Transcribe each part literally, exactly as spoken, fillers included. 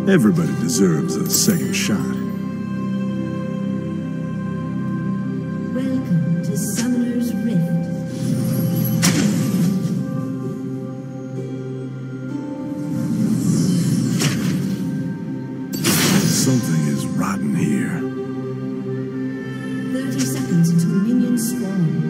Everybody deserves a second shot. Welcome to Summoner's Rift. Something is rotten here. thirty seconds until minions spawn.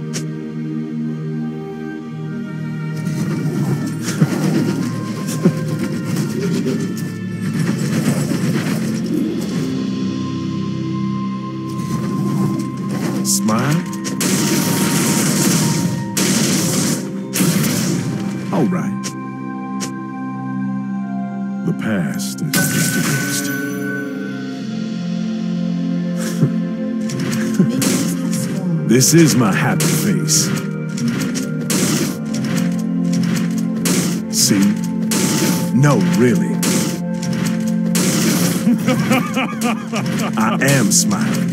Smile? All right. The past is just a ghost. Minions have spawned. This is my happy face. See? No, really. I am smiling.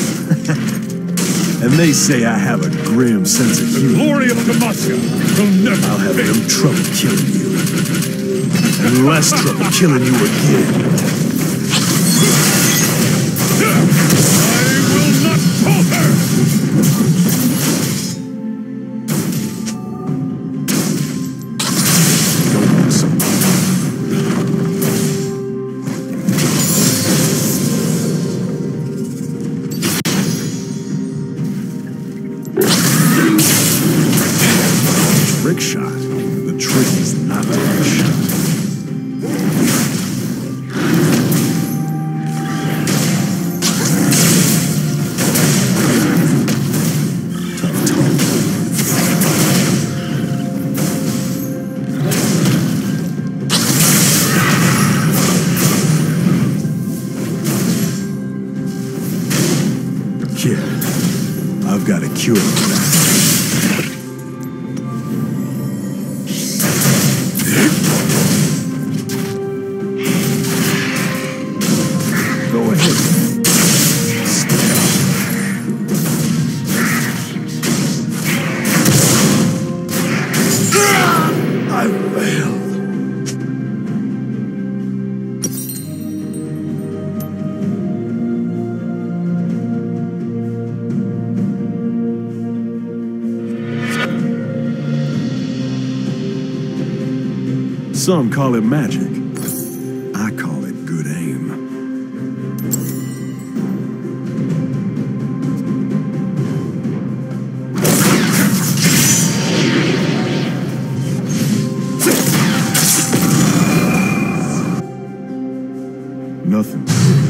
And they say I have a grim sense of humor. The glory of Demacia will never I'll have fade. no trouble killing you. And less trouble killing you again. I will not falter! Don't want some. Trick shot. The trick is not to get shot. Tough talk. Kid, I've got a cure for that. Go ahead. I failed. Some call it magic. I call it good aim. Nothing.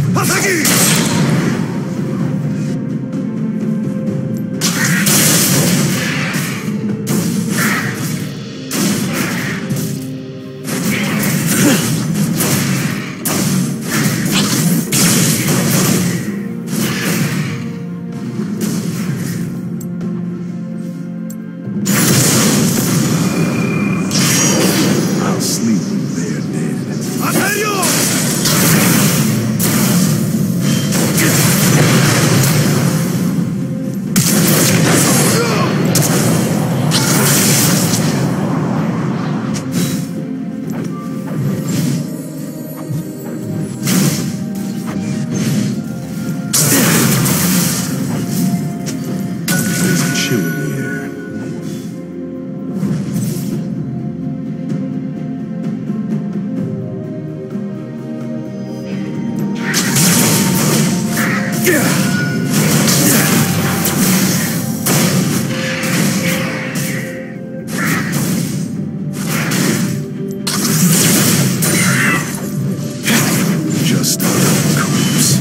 I'll sleep when they're dead. There's a chill in the air. Just a corpse.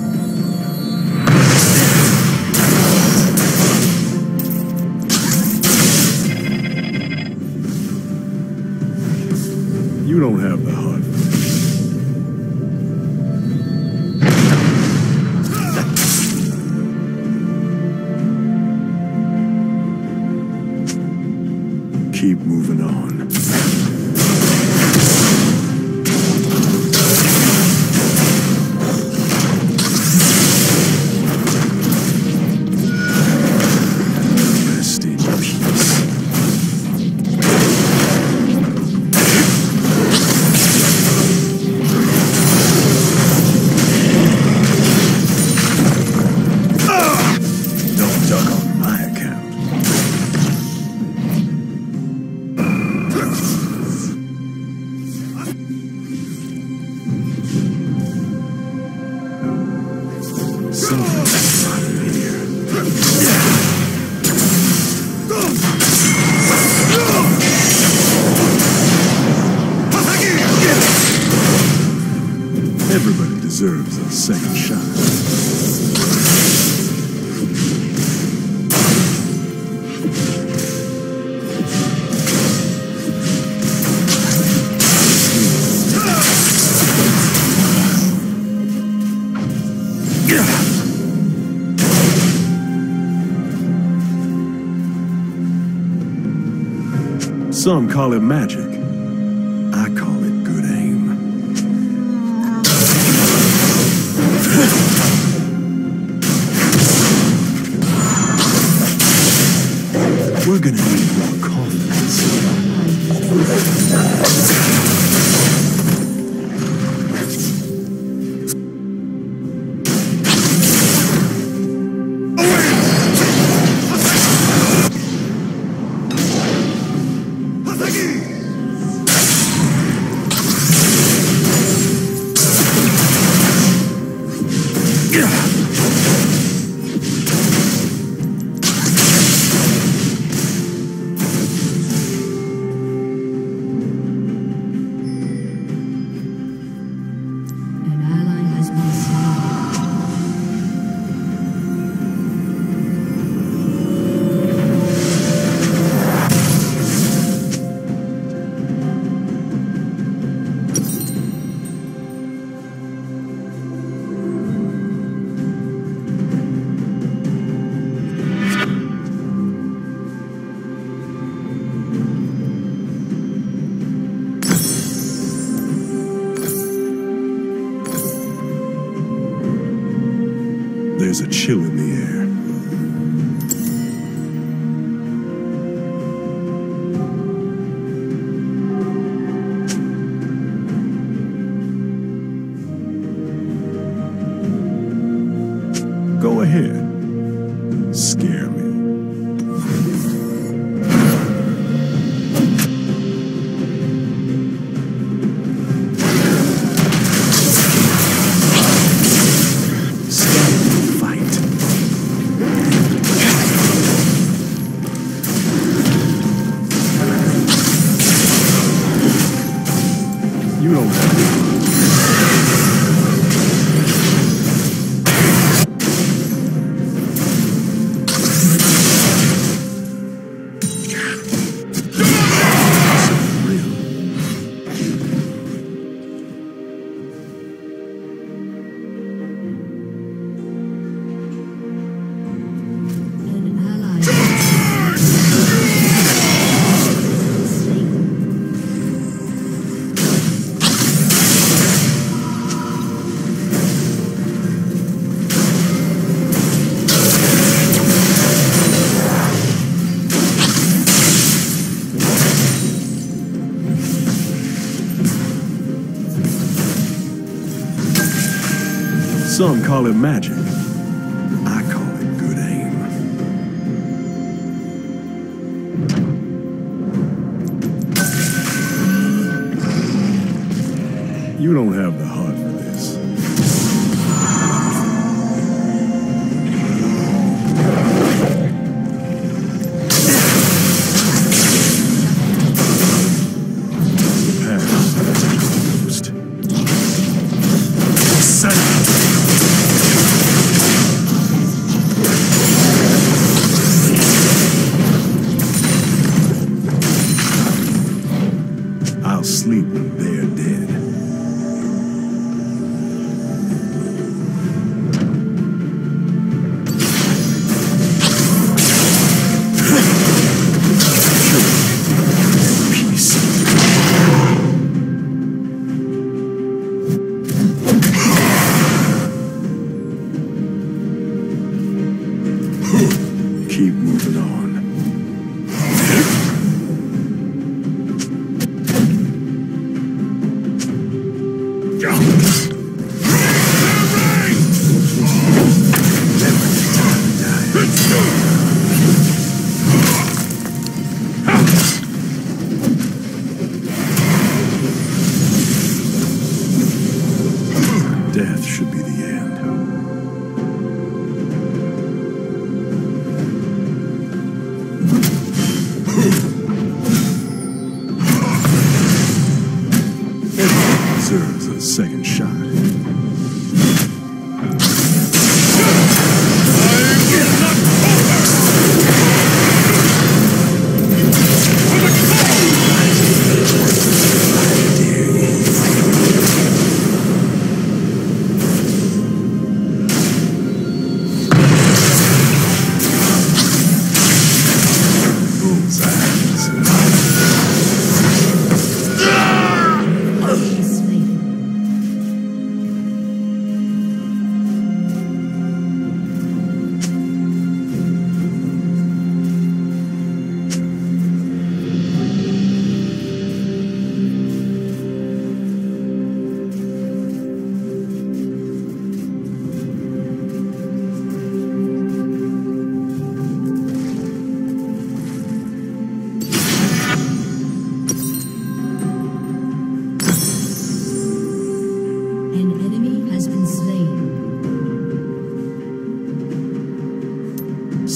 You don't have the heart. Keep moving on. Rest in peace. Something's not here. Everybody deserves a second shot. Some call it magic. I call it good aim. We're gonna need more coffins. There's a chill in the air. Go ahead. Scare me. You don't have to. Some call it magic. I call it good aim. You don't have the heart for this. The past is closed. Silence. I'll sleep when they're dead. Peace. Keep moving on. Death should be the end.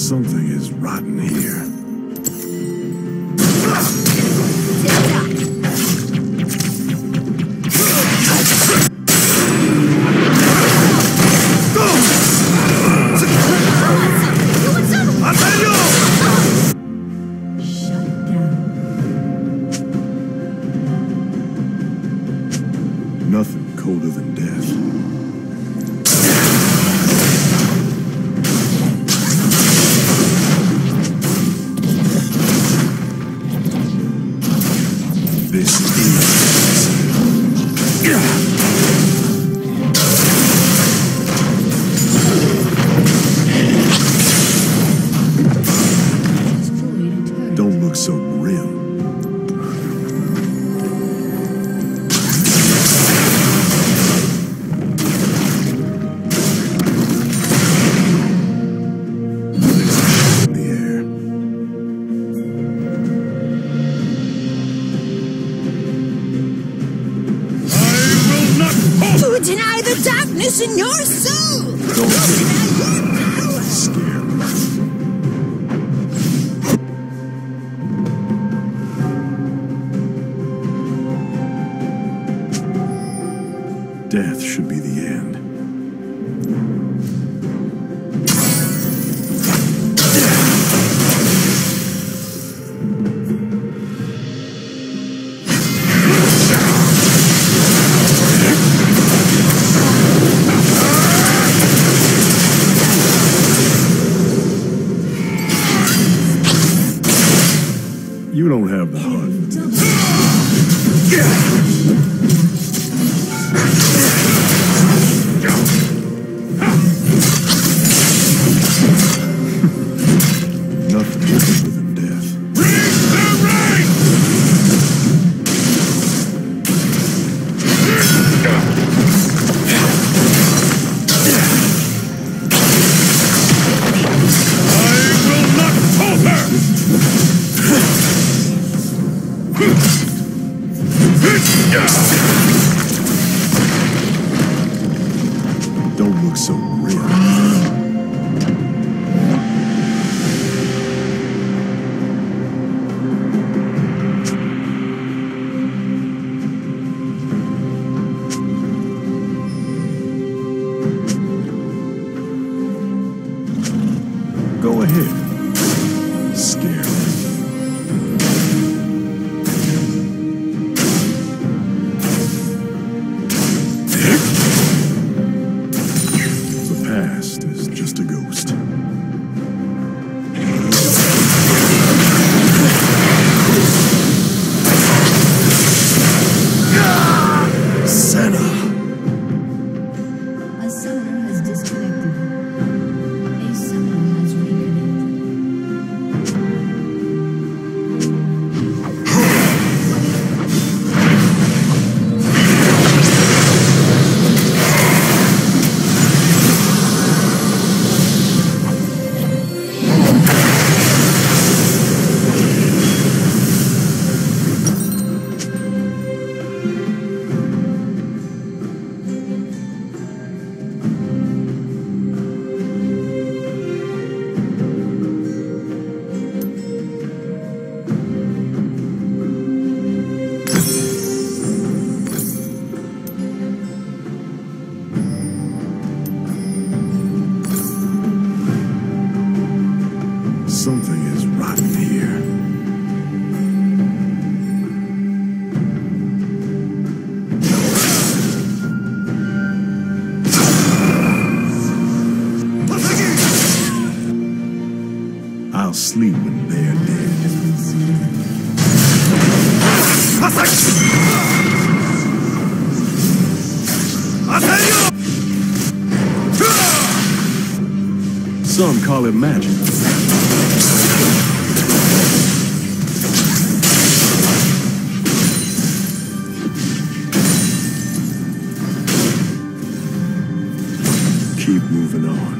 Something is rotten here. Nothing colder than death. This is... Don't look so grim. Deny the darkness in your soul! Don't scare me. Death should be the end. You don't have the heart for this. Nothing better than death. Bring the rain! I will not falter! Don't look so grim. Go ahead. Scare me. The past is just a ghost. Senna. A summoner has disconnected. A summoner has reconnected. Something is rotten here. I'll sleep when they're dead. Some call it magic. Keep moving on.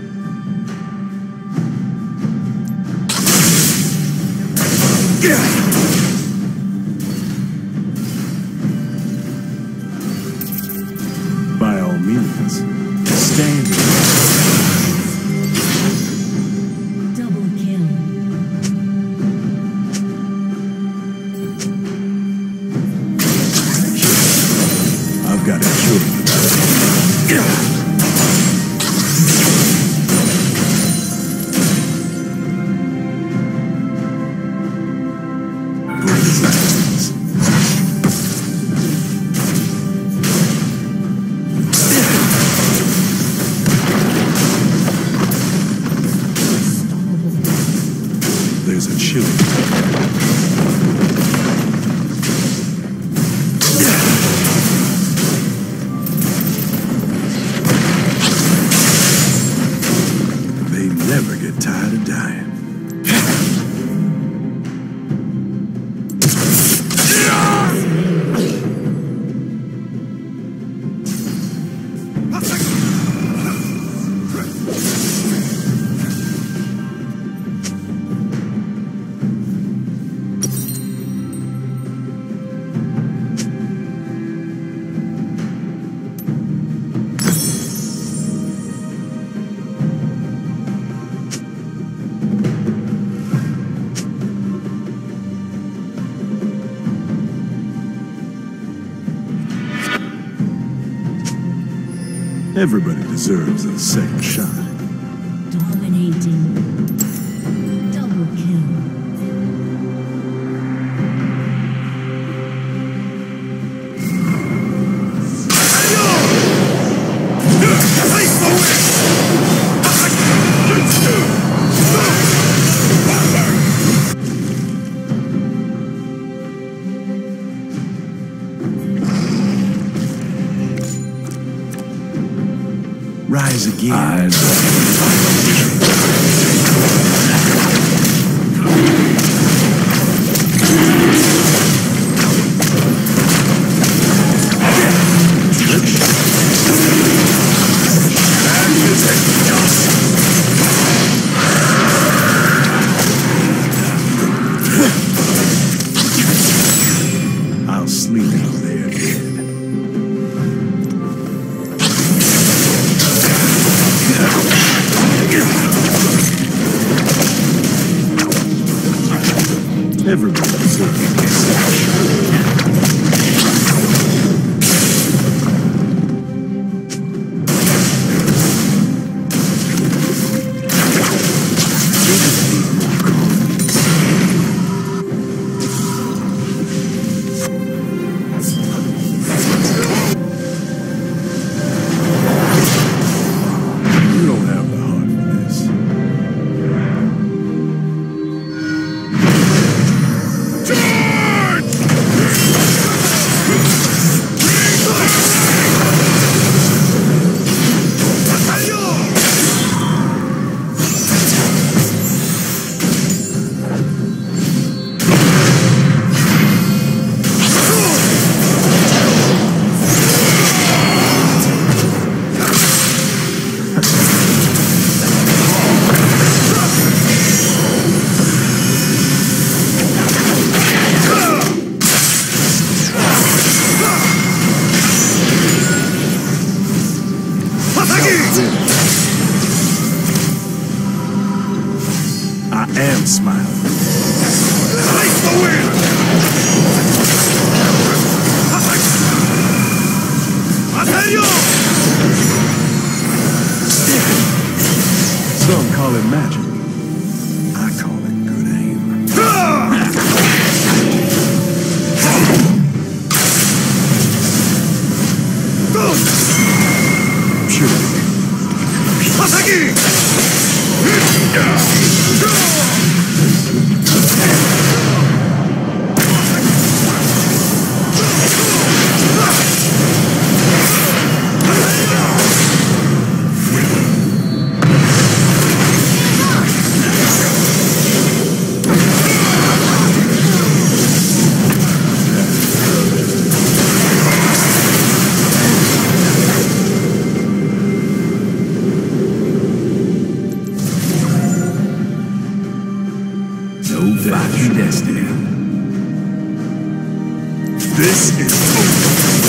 By all means, stand. Everybody deserves a second shot. Dominating. Double kill. Rise again. I'll sleep out there again. Everybody deserves a second shot. You don't have the heart for this. I am smiling. Take the win! Some call it magic. I call it good aim. Purity. No fighting destiny. This is over.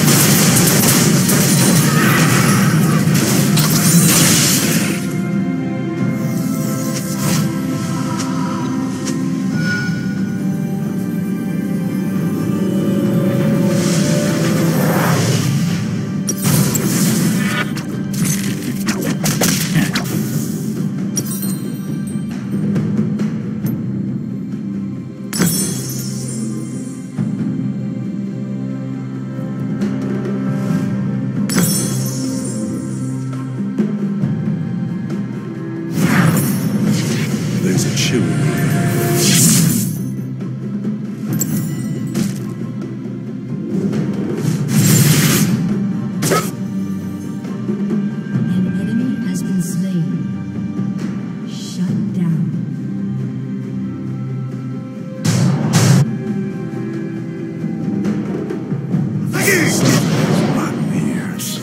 There's a chill in the air. An enemy has been slain. Shut down. Rotten ears.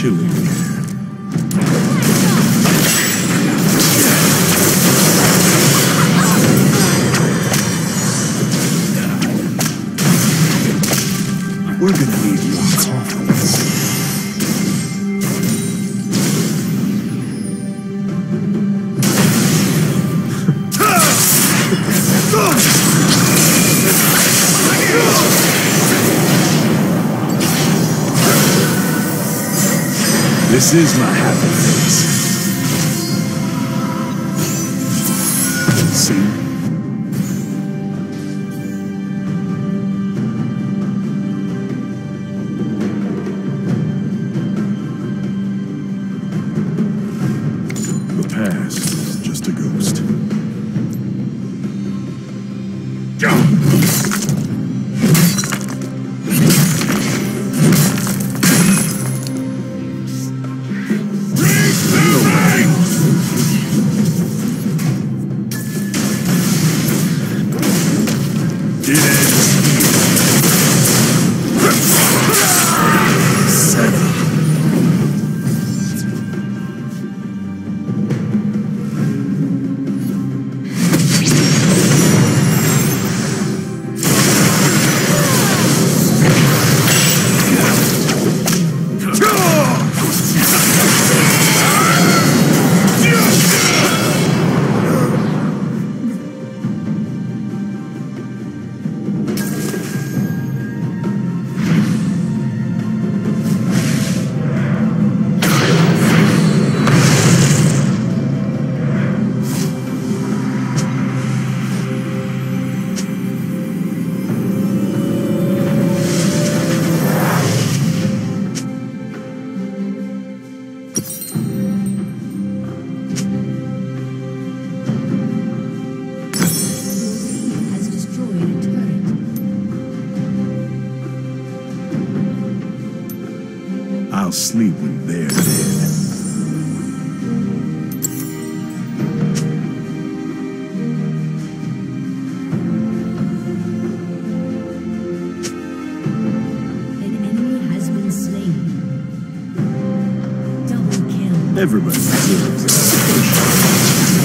chill in the air. We're gonna need more confidence. This is my happy face. See? The past is just a ghost. It ends here. Settle. I'll sleep when they're dead. An enemy has been slain. Double kill. Everybody deserves it.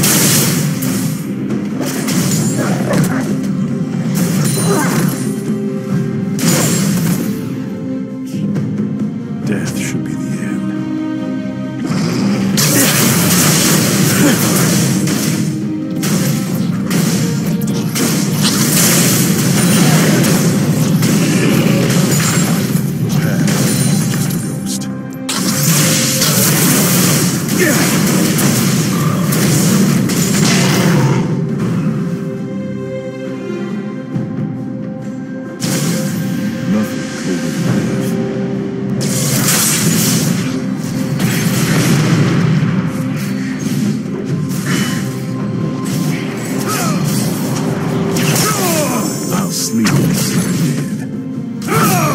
Death should be the end. The past is just a ghost. Nothing colder than death. I'll sleep again.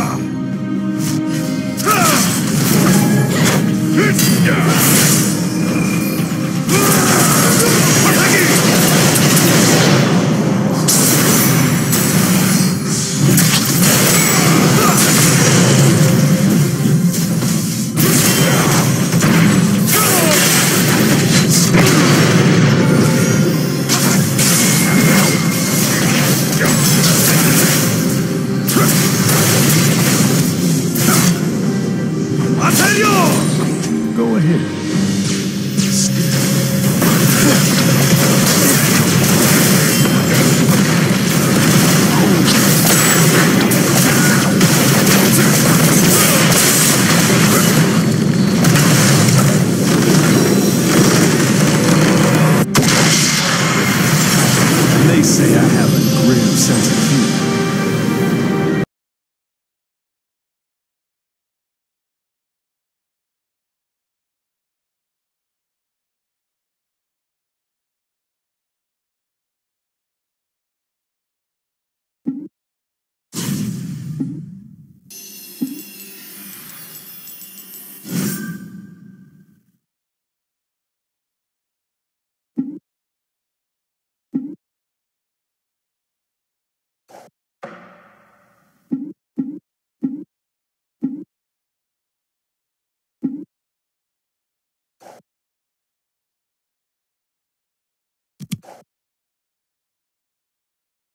Go ahead. They say I have a grim sense of humor.